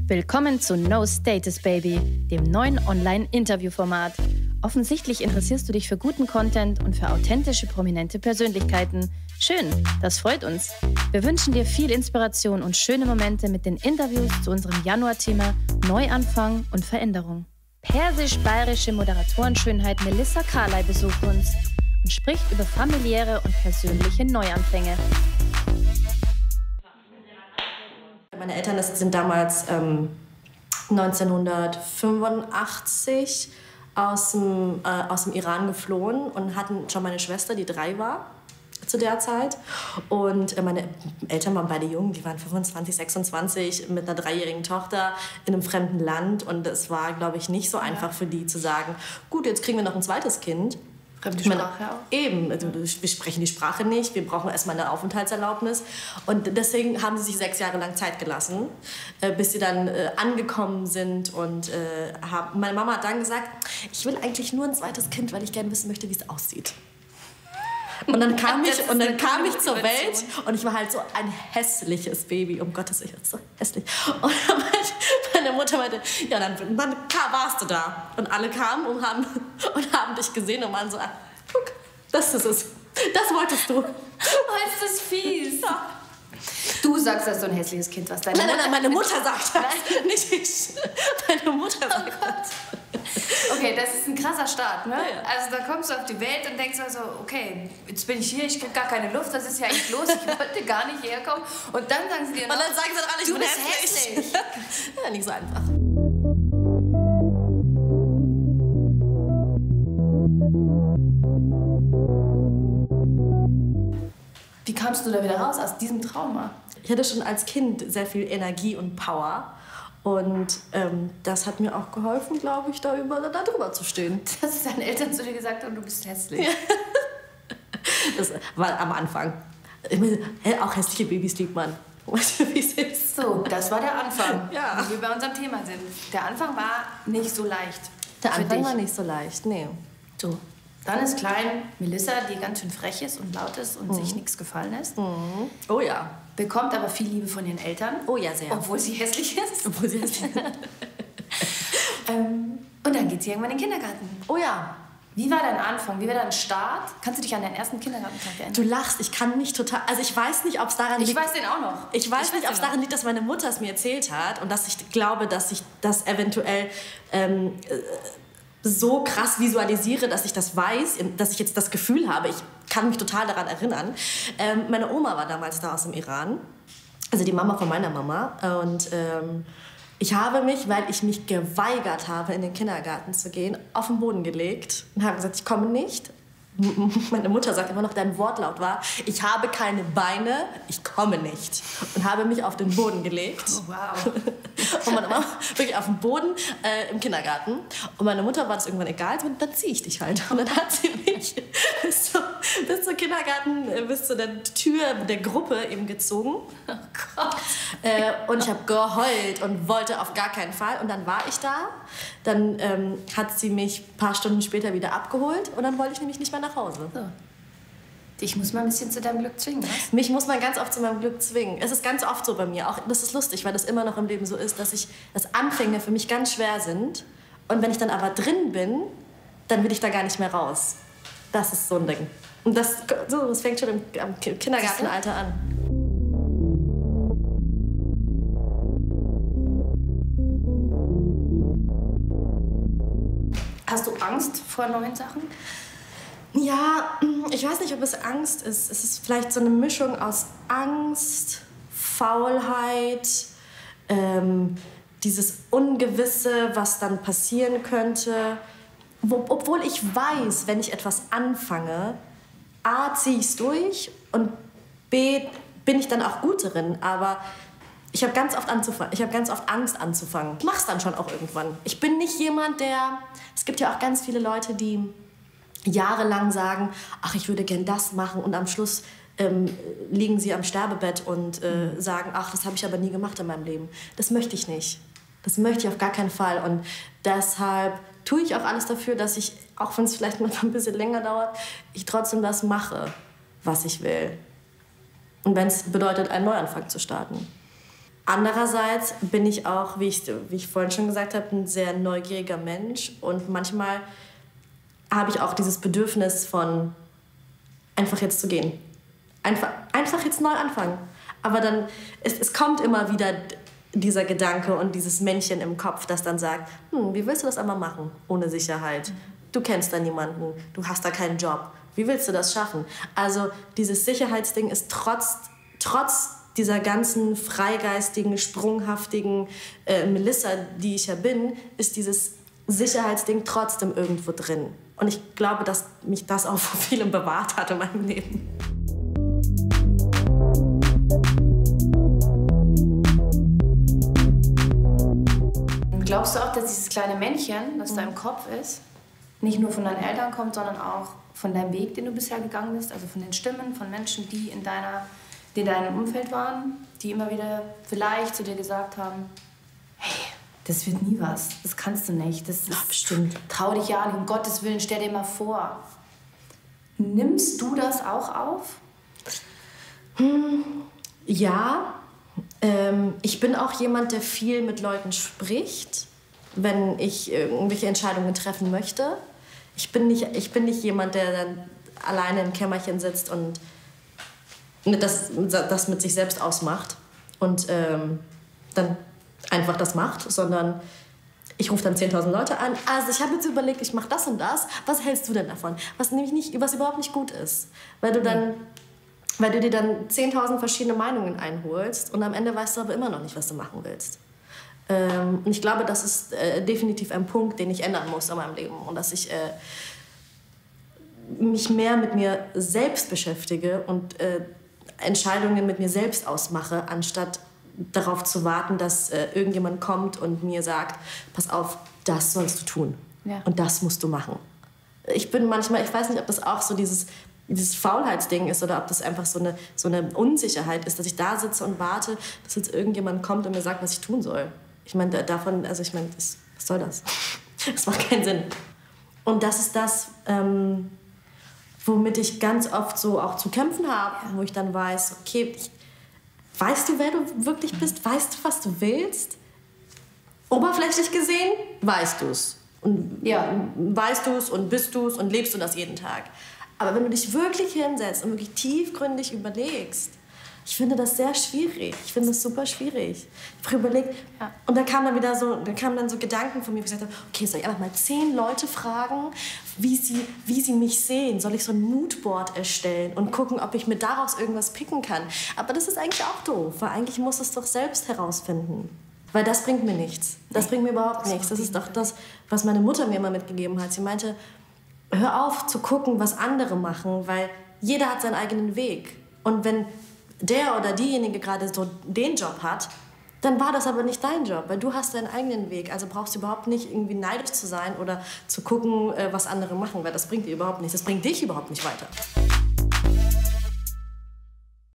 Willkommen zu No Status Baby, dem neuen Online-Interview-Format. Offensichtlich interessierst du dich für guten Content und für authentische, prominente Persönlichkeiten. Schön, das freut uns. Wir wünschen dir viel Inspiration und schöne Momente mit den Interviews zu unserem Januar-Thema Neuanfang und Veränderung. Persisch-bayerische Moderatorenschönheit Melissa Carley besucht uns und spricht über familiäre und persönliche Neuanfänge. Meine Eltern sind damals 1985 aus dem Iran geflohen und hatten schon meine Schwester, die 3 war zu der Zeit. Und meine Eltern waren beide jung, die waren 25, 26 mit einer 3-jährigen Tochter in einem fremden Land. Und es war, glaube ich, nicht so einfach für die zu sagen, gut, jetzt kriegen wir noch ein zweites Kind. Fremde Sprache auch? Eben, also wir sprechen die Sprache nicht, wir brauchen erstmal eine Aufenthaltserlaubnis. Und deswegen haben sie sich 6 Jahre lang Zeit gelassen, bis sie dann angekommen sind. Und meine Mama hat dann gesagt, ich will eigentlich nur ein zweites Kind, weil ich gerne wissen möchte, wie es aussieht. Und dann kam ich zur Welt und ich war halt so ein hässliches Baby, um Gottes Willen, so hässlich. Und dann meine Mutter meinte, ja, dann warst du da. Und alle kamen und haben dich gesehen und waren so, guck, das ist es. Das wolltest du. Oh, ist das fies. Ja. Du sagst, dass du ein hässliches Kind warst. Nein, meine Mutter sagt das. Nicht ich. Meine Mutter sagt das. Okay, das ist ein krasser Start, ne? Ja. Also da kommst du auf die Welt und denkst also, okay, jetzt bin ich hier, ich krieg gar keine Luft, was ist hier eigentlich los? Ich wollte gar nicht herkommen. Und dann sagen sie dir noch, und dann sagen sie doch alle, ich bin hässlich. Ja, nicht so einfach. Wie kamst du da wieder raus aus diesem Trauma? Ich hatte schon als Kind sehr viel Energie und Power. Und das hat mir auch geholfen, glaube ich, da drüber zu stehen. Dass deine Eltern zu dir gesagt haben, du bist hässlich. Ja. Das war am Anfang. Ich meine, auch hässliche Babys liebt man. Weißt du, wie es ist? So, das war der Anfang, ja. Wie wir bei unserem Thema sind. Der Anfang war nicht so leicht. Der Anfang war nicht so leicht, nee. So, dann ist klein Melissa, die ganz schön frech ist und laut ist und sich nichts gefallen lässt. Mhm. Oh ja. Bekommt aber viel Liebe von ihren Eltern. Oh ja, sehr. Obwohl sie hässlich ist. Obwohl sie hässlich ist. Und dann geht sie irgendwann in den Kindergarten. Oh ja. Wie war dein Anfang? Wie war dein Start? Kannst du dich an deinen ersten Kindergartentag erinnern? Du lachst, ich kann nicht total... Also ich weiß nicht, ob es daran liegt... Ich weiß den auch noch. Ich weiß nicht, ob es daran liegt, dass meine Mutter es mir erzählt hat und dass ich glaube, dass ich das eventuell so krass visualisiere, dass ich das weiß, dass ich jetzt das Gefühl habe, ich kann mich total daran erinnern. Meine Oma war damals da aus dem Iran, also die Mama von meiner Mama. Und ich habe mich, weil ich mich geweigert habe, in den Kindergarten zu gehen, auf den Boden gelegt und habe gesagt, ich komme nicht. Meine Mutter sagt immer noch, dein Wortlaut war, ich habe keine Beine, ich komme nicht. Und habe mich auf den Boden gelegt. Oh, wow. Und meine Mama wirklich auf dem Boden im Kindergarten. Und meine Mutter war das irgendwann egal, dann ziehe ich dich halt. Und dann hat sie mich bis zum Kindergarten, bis zu der Tür der Gruppe eben gezogen. Oh Gott. Und ich habe geheult und wollte auf gar keinen Fall. Und dann war ich da. Dann hat sie mich ein paar Stunden später wieder abgeholt. Und dann wollte ich nämlich nicht mehr nach Hause. So. Dich muss man ein bisschen zu deinem Glück zwingen, was? Mich muss man ganz oft zu meinem Glück zwingen. Es ist ganz oft so bei mir. Auch, das ist lustig, weil das immer noch im Leben so ist, dass Anfänge für mich ganz schwer sind. Und wenn ich dann aber drin bin, dann will ich da gar nicht mehr raus. Das ist so ein Ding. Und das fängt schon im Kindergartenalter an. Hast du Angst vor neuen Sachen? Ja, ich weiß nicht, ob es Angst ist. Es ist vielleicht so eine Mischung aus Angst, Faulheit, dieses Ungewisse, was dann passieren könnte. Obwohl ich weiß, wenn ich etwas anfange, A, ziehe ich es durch und B, bin ich dann auch gut darin. Aber ich habe ganz oft Angst anzufangen. Ich mache es dann schon auch irgendwann. Ich bin nicht jemand, es gibt ja auch ganz viele Leute, die jahrelang sagen, ach, ich würde gern das machen und am Schluss liegen sie am Sterbebett und sagen, ach, das habe ich aber nie gemacht in meinem Leben. Das möchte ich nicht. Das möchte ich auf gar keinen Fall. Und deshalb tue ich auch alles dafür, dass ich, auch wenn es vielleicht mal ein bisschen länger dauert, ich trotzdem das mache, was ich will. Und wenn es bedeutet, einen Neuanfang zu starten. Andererseits bin ich auch, wie ich vorhin schon gesagt habe, ein sehr neugieriger Mensch. Und manchmal habe ich auch dieses Bedürfnis von einfach jetzt zu gehen. Einfach jetzt neu anfangen. Aber dann, es kommt immer wieder dieser Gedanke und dieses Männchen im Kopf, das dann sagt, wie willst du das einmal machen ohne Sicherheit? Du kennst da niemanden, du hast da keinen Job. Wie willst du das schaffen? Also dieses Sicherheitsding ist trotz dieser ganzen freigeistigen, sprunghaftigen Melissa, die ich ja bin, ist dieses Sicherheitsding trotzdem irgendwo drin. Und ich glaube, dass mich das auch vor vielem bewahrt hat in meinem Leben. Glaubst du auch, dass dieses kleine Männchen, das da im Kopf ist, nicht nur von deinen Eltern kommt, sondern auch von deinem Weg, den du bisher gegangen bist, also von den Stimmen, von Menschen, die in deinem Umfeld waren, die immer wieder vielleicht zu dir gesagt haben, hey, das wird nie was, das kannst du nicht, das ist bestimmt. Trau dich ja nicht, um Gottes Willen, stell dir mal vor. Nimmst du das auch auf? Ja, ich bin auch jemand, der viel mit Leuten spricht, wenn ich irgendwelche Entscheidungen treffen möchte. Ich bin nicht jemand, der dann alleine im Kämmerchen sitzt und das mit sich selbst ausmacht und dann einfach das macht, sondern ich rufe dann 10.000 Leute an. Also ich habe jetzt überlegt, ich mache das und das. Was hältst du denn davon? Was überhaupt nicht gut ist. Weil du dir dann 10.000 verschiedene Meinungen einholst und am Ende weißt du aber immer noch nicht, was du machen willst. Und ich glaube, das ist definitiv ein Punkt, den ich ändern muss in meinem Leben. Und dass ich mich mehr mit mir selbst beschäftige und Entscheidungen mit mir selbst ausmache, anstatt darauf zu warten, dass irgendjemand kommt und mir sagt, pass auf, das sollst du tun. Ja. Und das musst du machen. Ich weiß nicht, ob das auch so dieses Faulheitsding ist oder ob das einfach so eine Unsicherheit ist, dass ich da sitze und warte, dass jetzt irgendjemand kommt und mir sagt, was ich tun soll. Ich meine, was soll das? Das macht keinen Sinn. Und das ist das, womit ich ganz oft so auch zu kämpfen habe, wo ich dann weiß, okay, weißt du, wer du wirklich bist? Weißt du, was du willst? Oberflächlich gesehen, weißt du es. Und weißt du es und bist du es und lebst du das jeden Tag. Aber wenn du dich wirklich hinsetzt und wirklich tiefgründig überlegst, ich finde das sehr schwierig. Ich finde das super schwierig. Ich habe überlegt, und dann kamen dann so Gedanken von mir, wo ich gesagt habe, okay, soll ich einfach mal 10 Leute fragen, wie sie mich sehen? Soll ich so ein Moodboard erstellen und gucken, ob ich mir daraus irgendwas picken kann? Aber das ist eigentlich auch doof, weil eigentlich muss es doch selbst herausfinden. Weil das bringt mir nichts. Das bringt mir überhaupt nichts. Das ist doch das, was meine Mutter mir immer mitgegeben hat. Sie meinte, hör auf zu gucken, was andere machen, weil jeder hat seinen eigenen Weg. Und wenn der oder diejenige gerade so den Job hat, dann war das aber nicht dein Job, weil du hast deinen eigenen Weg. Also brauchst du überhaupt nicht irgendwie neidisch zu sein oder zu gucken, was andere machen, weil das bringt dir überhaupt nichts. Das bringt dich überhaupt nicht weiter.